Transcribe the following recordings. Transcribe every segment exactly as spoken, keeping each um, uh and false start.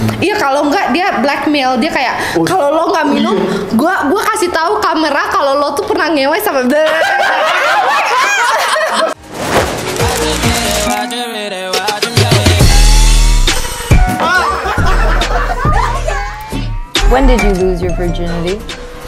Iya, kalau enggak dia blackmail, dia kayak kalau lo nggak minum, gua gua kasih tahu kamera kalau lo tuh pernah ngewe sama When did you lose your virginity?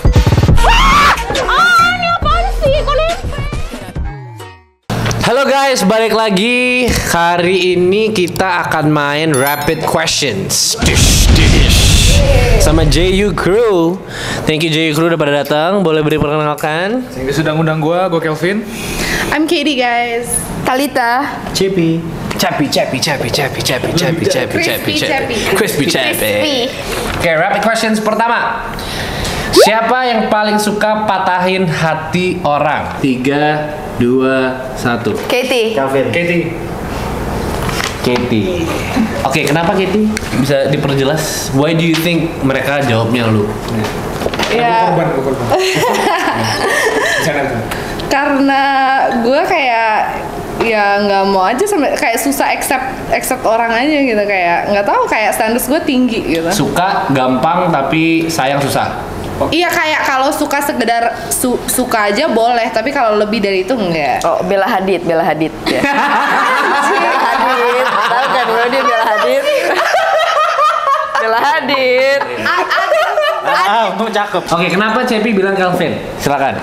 Halo guys, balik lagi. Hari ini kita akan main Rapid Questions dish, dish. Sama J U Crew. Thank you J U Crew udah pada datang. Boleh beri perkenalkan? Sehingga sudah ngundang gua, gua Kelvin. I'm Katie guys. Talita. Chippy. Chappy, chappy, chappy, chappy, chappy, chappy, chappy, chappy, chappy, crispy, chappy. Oke, rapid questions pertama. Siapa yang paling suka patahin hati orang? Tiga, dua, satu. Katie. Kelvin. Katie. Katie. Oke, kenapa Katie? Bisa diperjelas? Why do you think mereka jawabnya lu? Ya. Korban, gua korban. Jangan. Karena gue kayak ya nggak mau aja sampai kayak susah accept accept orang aja gitu, kayak nggak tahu, kayak standar gue tinggi gitu. Suka gampang tapi sayang susah. Iya, kayak kalau suka sekedar su suka aja boleh, tapi kalau lebih dari itu enggak. Oh, Bella Hadid, Bella Hadid. Ya. Bella Hadid. Tahu kan bro, dia Bella Hadid. Bella Hadid. Ah, untung cakep. Oke, kenapa Cepi bilang Kelvin? Silakan.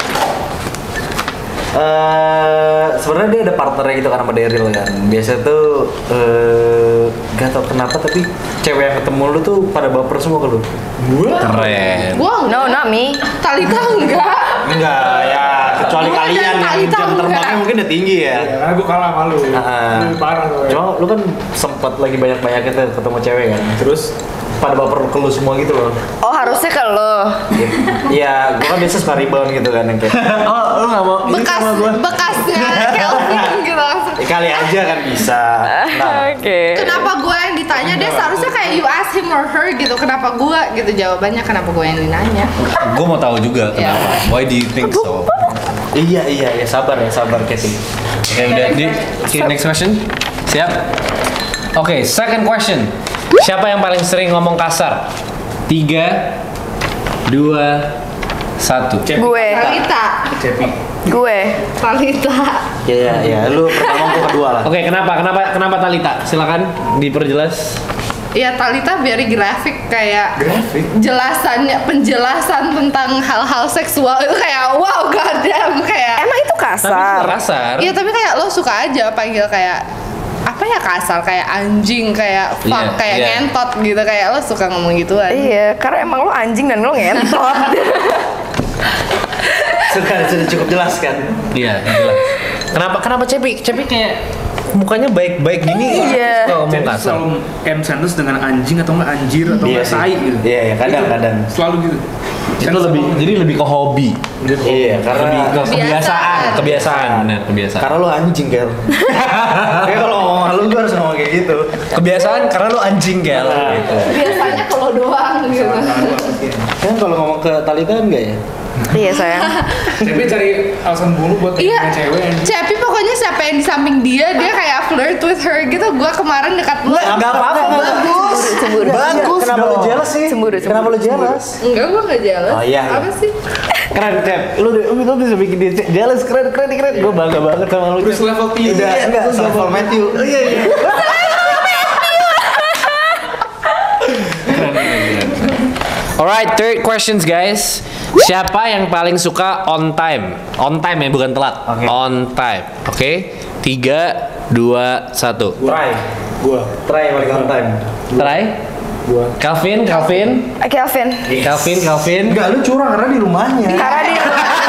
Uh, sebenarnya dia ada partnernya gitu kan sama Daryl kan. Biasa tuh uh, gak tau kenapa tapi cewek yang ketemu lu tuh pada baper semua ke lu. Keren. Gua No, not me. Talita enggak. Enggak ya, kecuali Gua kalian dan yang Talita jam terbangnya enggak. mungkin udah tinggi ya. Ya, karena gua kalah malu. Nah, Lu parah tuh. cuma lu kan sempet lagi banyak-banyaknya tuh ketemu cewek kan. Terus pada baper ke lu semua gitu loh. Oh, harusnya ke lo. Iya, gua kan biasa suka rebound gitu kan yang kayak. Oh, lu gak mau ini Bekas sama gua? bekasnya Kelvin gitu langsung. Ya, kali aja kan bisa. Nah, Oke. Kenapa gue yang ditanya? Dia seharusnya kayak you ask him or her gitu. Kenapa gue gitu jawabannya? Kenapa gue yang dinanya? Gue mau tahu juga Ya. kenapa. Why do you think so? iya iya ya sabar ya sabar Katie. Oke, udah di. Oke, next question. Siap. Oke, second question. Siapa yang paling sering ngomong kasar? Tiga, dua, satu. Gue. Talita. Cepi. Gue. Talita. Iya iya, lu pertama gua kedua lah. Oke, kenapa? Kenapa? Kenapa Talita? Silakan diperjelas. Ya, Talita very graphic, kayak Grafik. jelasannya, penjelasan tentang hal-hal seksual itu kayak wow, goddamn, kayak Emang itu Tapi kasar? kasar. iya, tapi kayak lo suka aja panggil kayak apa ya, kasar, kayak anjing, kayak fuck, Iya, kayak iya. ngentot gitu, kayak lo suka ngomong gituan. Iya, karena emang lo anjing dan lo ngentot. Sudah sudah cukup jelas kan. Iya, jelas. Kenapa? Kenapa Cepi? Cepi kayak mukanya baik-baik gini. Iya. Suka ngomong Jadi kasar. selalu end sentence dengan anjing atau enggak anjir atau Iya enggak sih. tai gitu. Iya, iya, kadang-kadang. Itu Selalu gitu. Itu lebih, jadi lebih ke hobi. Iya, karena Lebih ke kebiasaan, Kebiasaan. kebiasaan, benar, kebiasaan. karena lu anjing Kel. Kayak kalau ngomong sama lu, gua harus ngomong kayak gitu. Kebiasaan karena lu anjing Kel. Nah, Gitu. Biasanya kalau doang gitu. Kan kalau ngomong ke Talita kan enggak ya? Iya sayang. Cepi cari alasan mulu buat Iya, punya cewek yang Cepi pokoknya siapa yang di samping dia, dia kayak flirt with her gitu. Gua kemarin dekat lu. Enggak apa-apa, Bagus. Cemburu. Bagus. Kenapa lu jealous sih? Cemburu, cemburu. Kenapa lu jealous? Enggak, gua enggak jealous. Oh, iya, Apa iya. sih? Keren, Cep. Lu lu lu bisa bikin dia jealous, keren, keren, keren. Gua bangga banget sama lu. terus level tiga. Udah, enggak, level Matthew. Oh iya, iya. Alright, third questions guys. Siapa yang paling suka on time? On time ya, bukan telat. Oke. On time. Oke. Tiga, dua, satu. Try. Gua. Try yang paling on time. Try. Gua. Calvin, Calvin, Kelvin. Calvin, Calvin. Enggak, lu curang karena di rumahnya. Karena dia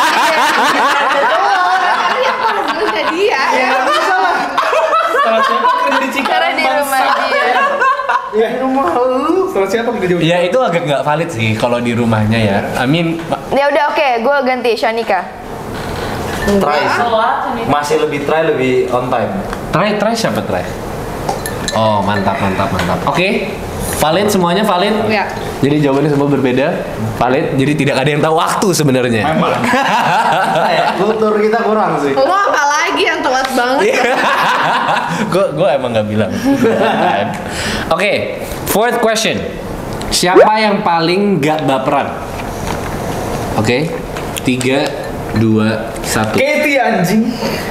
Orangnya dia ya. Salah siapa kerja di Cikarang? karena di rumah dia. Iya, di rumah lu. Salah siapa kerja di Ya itu agak nggak valid sih kalau di rumahnya ya. I mean, Ya udah oke, gue ganti Shanika. Try sih. Masih lebih try, lebih on time. try, try siapa try? Oh mantap, mantap, mantap. Oke, valid semuanya valid. Ya. Jadi jawabannya semua berbeda, valid. Jadi tidak ada yang tahu waktu sebenarnya. Emang. Kayak kultur kita kurang sih. Lo apa lagi yang telat banget? Gue gue emang nggak bilang. Oke, Fourth question. Siapa yang paling gak baperan? Oke. Okay. Tiga, dua, satu. Katie anjing.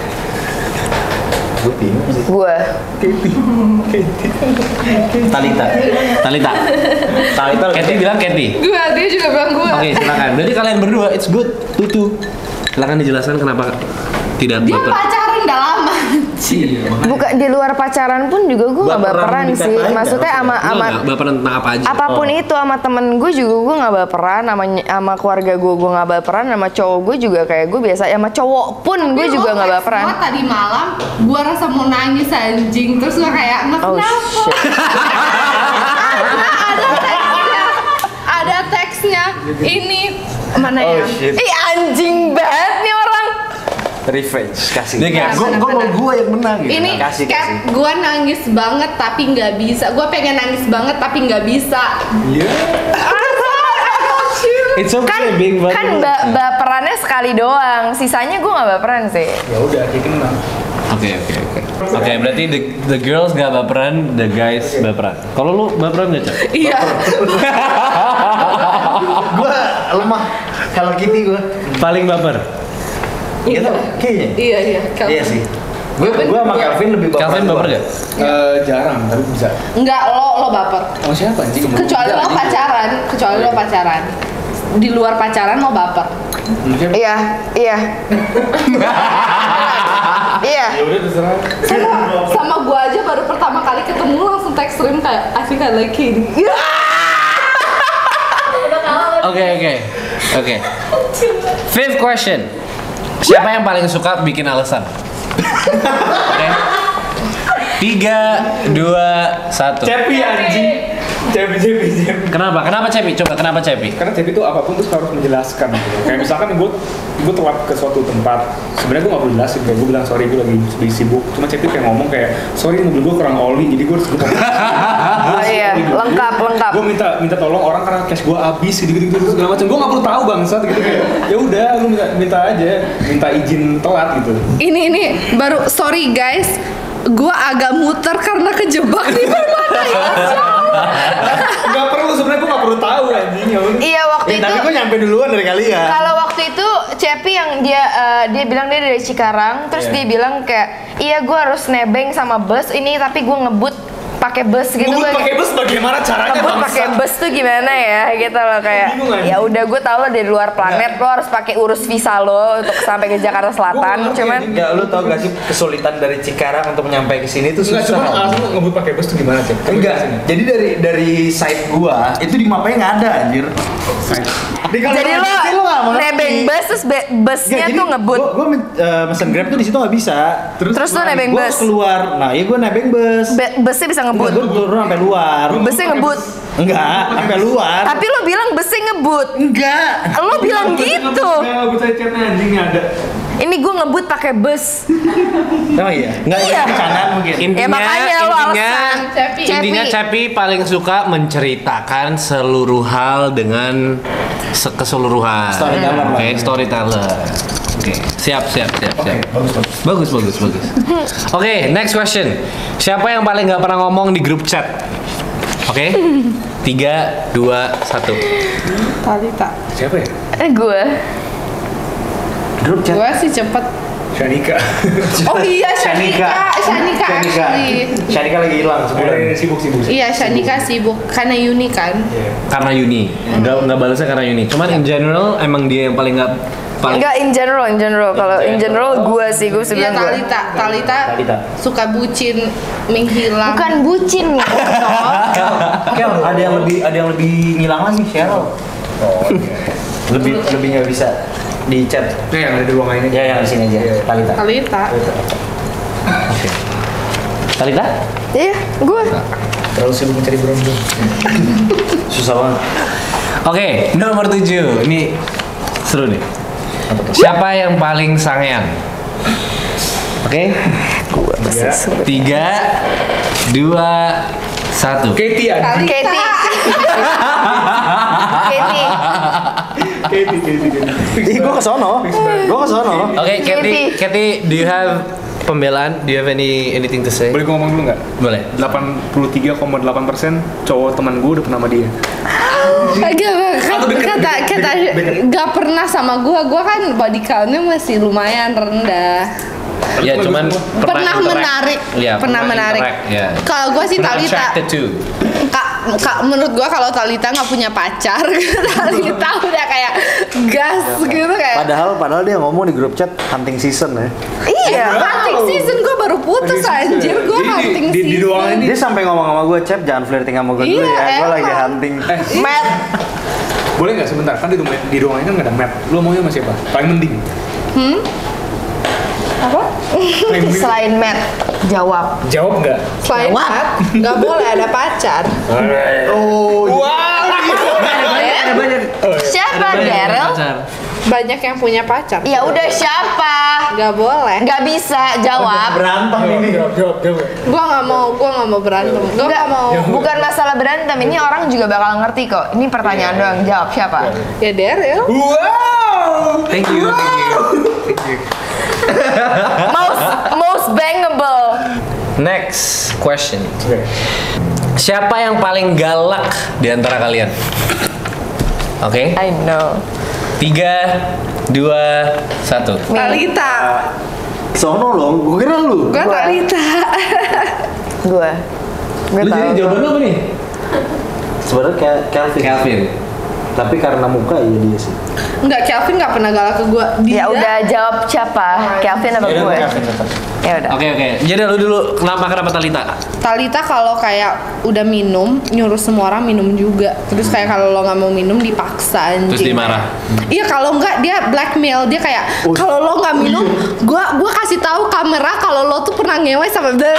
Gue bingung sih. Gue. Talita. Talita. Talita. Katie bilang Katie. Gue, dia juga bilang gue. Oke, silakan. Berarti kalian berdua it's good. Tutu. Silakan dijelaskan kenapa tidak Dia baper. pacaran udah lama. Iya, makanya. Bukan di luar pacaran pun juga gue nggak Baperan baperan dikata sih. aja, Maksudnya sama Lu sama nggak baperan tentang apa aja? apapun Oh. itu sama temen gue juga gue nggak baperan, sama sama keluarga gue gue nggak baperan, sama cowok gue juga kayak gue biasa, sama cowok pun gue juga nggak baperan. Gue tadi malam, gue rasa mau nangis anjing. Terus gue kayak, nggak Oh kenapa. shit. ada teksnya. Ada teksnya. Ini mana Oh ya? shit. Ih anjing banget nih orang. Revenge kasih. Dia kayak, gue gue mau gue yang menang gitu. Ini kasih kasih. kayak gue nangis banget tapi nggak bisa. Gue pengen nangis banget tapi nggak bisa. Iya. It's okay Kan being kan ba- baperannya sekali doang, sisanya gue nggak baperan sih. Ya udah, kayak menang. Oke oke oke. Oke berarti the, the girls gak baperan, the guys baperan. Kalau lu baperan gak Cak? Iya. Gue lemah. Kalau Kitty gue. Paling baper. Gitu. Kayaknya. Iya iya. Iya sih. Gue gue sama Calvin lebih baper. Calvin baper gak? Eh, jarang, tapi bisa. Enggak, lo lo baper. Oh siapa anjing? Kecuali lo pacaran, kecuali lo pacaran. Di luar pacaran lo baper. Siapa? Iya, iya. Iya. Ya udah terserah. Sama, sama gue aja baru pertama kali ketemu langsung teks stream kayak I think I like Katie. Oke oke oke. Fifth question. Siapa yang paling suka bikin alasan? Oke. Tiga, dua, satu. Cepi anjing. Cepi, Cepi, Cepi. Kenapa? Kenapa Cepi? Coba kenapa Cepi? Karena Cepi itu apapun tuh harus menjelaskan gitu. Kayak misalkan gue gue telat ke suatu tempat, sebenarnya gue nggak perlu jelasin, kayak gue bilang sorry gue lagi lagi sibuk. Cuma Cepi kayak ngomong kayak sorry mobil gue kurang oli, jadi gue harus gue Oh iya, lengkap lengkap. Gue minta minta tolong orang karena cash gue habis gitu gitu gitu segala macam. Gue nggak perlu tahu bangsat gitu kayak ya udah lu minta minta aja minta izin telat gitu. Ini ini baru sorry guys, gue agak muter karena kejebak di mana ya. Nggak perlu sebenarnya gue nggak perlu tahu anjing ya udah. Iya waktu Eh, itu. tapi gue nyampe duluan dari kalian. Kalau waktu itu Cepi yang dia eh, dia bilang dia dari Cikarang, terus Iya. dia bilang kayak iya gue harus nebeng sama bus ini tapi gue ngebut pakai bus gitu. Ngebut Gua pakai bus bagaimana caranya ngebut pakai bangsat? bus tuh gimana ya gitu loh kayak Bingung, anjing. ya udah gue tau lo dari luar planet lo harus pakai urus visa lo untuk sampai ke Jakarta Selatan. Gua ngerti, Cuman anjing. Enggak, lu tau gak sih kesulitan dari Cikarang untuk nyampe ke sini tuh Enggak, susah. cuma alasan ngebut pakai bus tuh gimana Cep? Enggak, jadi dari dari site gua itu di mapanya nggak ada anjir. Di kalau jadi lo ngerti, lu nggak mengerti. nebeng bus terus be- busnya Nggak, jadi tuh ngebut. Gua, gua men- eh, mesen Grab tuh di situ nggak bisa. Terus lu nebeng gua bus? keluar. Nah, iya gua nebeng bus. Be- busnya bisa Enggak, ngebut. gua turun sampai luar. Busnya ngebut. Enggak, sampai luar. Tapi lo bilang busnya ngebut. Enggak. Lo bilang gitu. Enggak, gue cari chatnya anjingnya ada. Ini gue ngebut pakai bus. Oh iya. Enggak, Iya. iya. Candaan mungkin. Intinya, Ya, makanya lo intinya, alasan. Cepi. intinya Cepi. Cepi paling suka menceritakan seluruh hal dengan se- keseluruhan. Storyteller lah. Oke, storyteller. Oke, siap, siap, siap, siap. Bagus, bagus, bagus. Oke, next question. Siapa yang paling nggak pernah ngomong di grup chat? Oke, tiga, dua, satu. Talita. Siapa ya? Eh gue. Grup chat. Gue sih cepet. Shanika. Oh iya Shanika, Shanika Shanika. actually. Shanika lagi hilang sebulan. Sebulan sibuk-sibuk. Iya Shanika sibuk karena Yuni kan. Karena Yuni, nggak nggak balasnya karena Yuni. Cuman in general emang dia yang paling nggak paling. Enggak in general, in general. Kalau in general gue sih gue Iya sebenarnya gue. Talita, Talita, Talita. suka bucin, menghilang. Bukan bucin ya. Kel, ada yang lebih ada yang lebih ngilang lagi, Cheryl. Oh, lebih lebih nggak bisa di chat. Nah, yang ada di ruangan ini. Ya, yang di sini aja. Talita. Talita. Talita? Iya, gue. Terlalu sibuk mencari berondong. Susah banget. Oke, nomor tujuh. Ini seru nih. Siapa yang paling sangean? Oke, Gue pasti Iya. suka. tiga, dua, satu. Katie anjing. Katie. Katie. Katie, Katie, Katie. Ih, gua ke sono. Gua ke sono. Oke, Katie, Katie. Katie, do you have pembelaan, do you have any anything to say? Boleh gue ngomong dulu nggak? Boleh. delapan puluh tiga koma delapan persen cowok teman gue udah pernah sama dia. Agak kata kata gak pernah sama gua, gua kan body count-nya masih lumayan rendah. Ya cuman Pernah interact. menarik, Ya, pernah menarik. interact, ya. Kalau gua sih Pernah Talita, attracted to. Kak, kak, menurut gua kalau Talita nggak punya pacar, Talita udah kayak gas gitu kayak. Padahal padahal dia ngomong di grup chat hunting season ya. Iya, hunting season gua baru putus anjir, gua Jadi di- hunting di- di season. doang ini- Dia sampai ngomong sama gue, Cep jangan flirting sama gue dulu Iya, ya, gue lagi emang. hunting. Eh, Matt, boleh nggak sebentar? Kan di rumah di ruangan kan nggak ada map. Lu maunya sama siapa? Paling mending. apa? Paling mending. Selain Matt, jawab. Jawab nggak? Selain What? Matt, nggak boleh ada pacar. Oh, Wow. ada banyak. Siapa Daryl? Banyak yang punya pacar. Ya udah siapa? Nggak boleh. Nggak bisa jawab. Berantem ini. Gua nggak mau, gua nggak mau berantem. Gua Nggak, nggak mau. bukan masalah berantem. Ini orang juga bakal ngerti kok. Ini pertanyaan doang. Jawab siapa? Ya Daryl. Wow. Thank you, thank you. Thank you. Most most bangable. Next question. Oke. Siapa yang paling galak di antara kalian? Oke, I know. tiga, dua, satu. Talita. Sono loh, gue kira lu. Gua Talita. Gue. Gue Lu tahu. jadi jawaban lu apa nih? Sebenarnya kayak Kelvin. Kelvin. Tapi karena muka ya dia sih. Enggak, Kelvin nggak pernah galak ke gua. Dia Ya udah jawab siapa? Kelvin apa Ya udah, gue? Kelvin tetap. Ya udah. Oke oke. Jadi lu dulu kenapa kenapa Talita? Talita kalau kayak udah minum, nyuruh semua orang minum juga. Terus kayak kalau lo nggak mau minum dipaksa anjing. Terus dimarah. Iya, kalau nggak dia blackmail. Dia kayak kalau lo nggak minum, gua gua kasih tahu kamera kalau lo tuh pernah ngewe sama Gue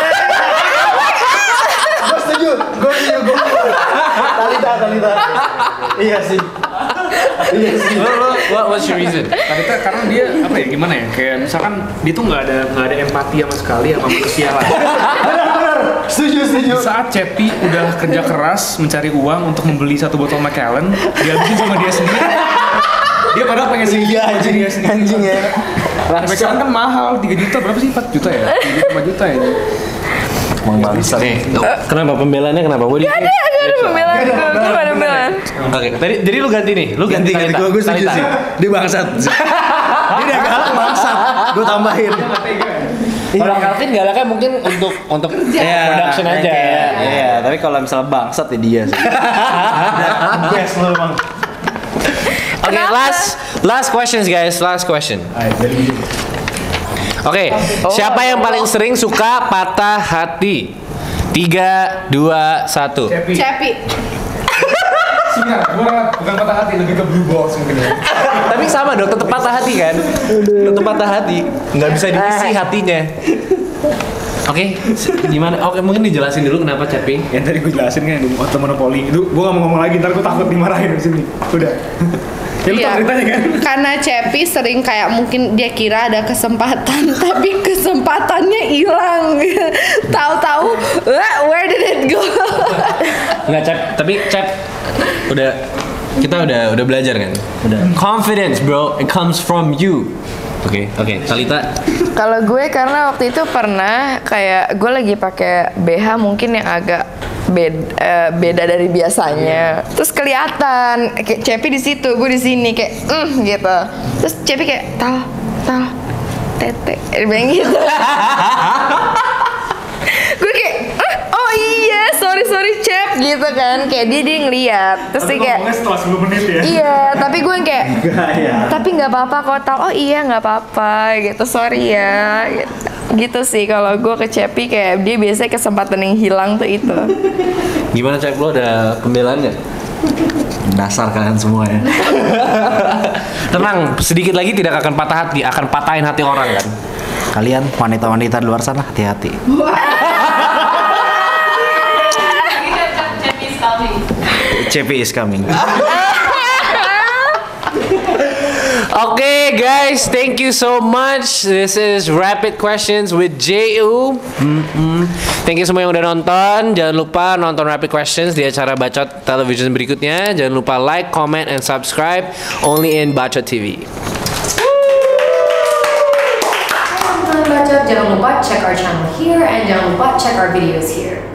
setuju, gue setuju, gue Talita, Talita. Iya sih. Iya sih. Lo lo what, what's your reason? Talita karena dia apa ya gimana ya? Kayak misalkan dia tuh nggak ada nggak ada empati sama sekali sama manusia lah. Benar-benar. Setuju, setuju. Di saat Cepi udah kerja keras mencari uang untuk membeli satu botol Macallan, dihabisin sama dia sendiri. Dia padahal pengen sendiri. Iya anjing, dia sendiri. anjing ya. Macallan kan mahal, tiga juta berapa sih? empat juta ya? tiga juta lima juta ya. Emang bangsa. Nih, kenapa pembelaannya kenapa? Gue di Gak ada, gak ada pembelaan. Gue gak ada pembelaan. Oke, tadi jadi lu ganti nih, lu ganti, Ganti, ganti. Talita. Gue gue setuju Talita. sih. Dia bangsat. Dia udah galak bangsat. Gue tambahin. Kalau Calvin galaknya mungkin untuk untuk production aja. Iya, iya, tapi kalau misalnya bangsat ya dia sih. Best lo emang. Oke, Kenapa? last last questions guys, last question. Oke, siapa yang paling sering suka patah hati? Tiga, dua, satu. Cepi. Cepi. Singar, gua bukan patah hati, lebih ke blue balls mungkin ya. Tapi sama dong, tetap patah hati kan? Tetap patah hati, nggak bisa diisi hatinya. Oke, gimana? Oke, mungkin dijelasin dulu kenapa Cepi. Yang tadi gue jelasin kan di Auto Monopoly itu, gue gak mau ngomong lagi, ntar gue takut dimarahin di sini. Udah. Ya lu tau Iya. ceritanya kan? Karena Cepi sering kayak mungkin dia kira ada kesempatan tapi kesempatannya hilang. Tahu-tahu, "Wah, where did it go?" Nggak Cep, tapi Cep udah kita udah udah belajar kan? Udah. Confidence bro, it comes from you. Oke, oke. Talita. Kalau gue karena waktu itu pernah kayak gue lagi pakai B H mungkin yang agak beda, eh, beda dari biasanya. Terus kelihatan kayak Cepi di situ, gue di sini kayak mm gitu. Terus Cepi kayak tal tal tete, dia bilang gitu. Gue kayak "Ah, oh iya sorry sorry Cep gitu kan kayak dia dia ngeliat terus dia kayak Ngomongnya setelah sepuluh menit ya. iya tapi gue yang kayak Gaya. tapi nggak apa-apa kok tal oh iya nggak apa-apa gitu sorry ya gitu, gitu sih kalau gue ke Cepi kayak dia biasanya kesempatan yang hilang tuh itu. Gimana Cep, lo ada pembelaan nggak? Dasar kalian semua ya. Tenang, sedikit lagi tidak akan patah hati, akan patahin hati orang kan? Kalian wanita-wanita di luar sana hati-hati. Cepi is coming. Oke guys, thank you so much. This is Rapid Questions with J U. Mm-mm. Thank you semua yang udah nonton. Jangan lupa nonton Rapid Questions di acara Bacot Television berikutnya. Jangan lupa like, comment, and subscribe only in Bacot T V. Sobat Bacot, jangan lupa check our channel here and jangan lupa check our videos here.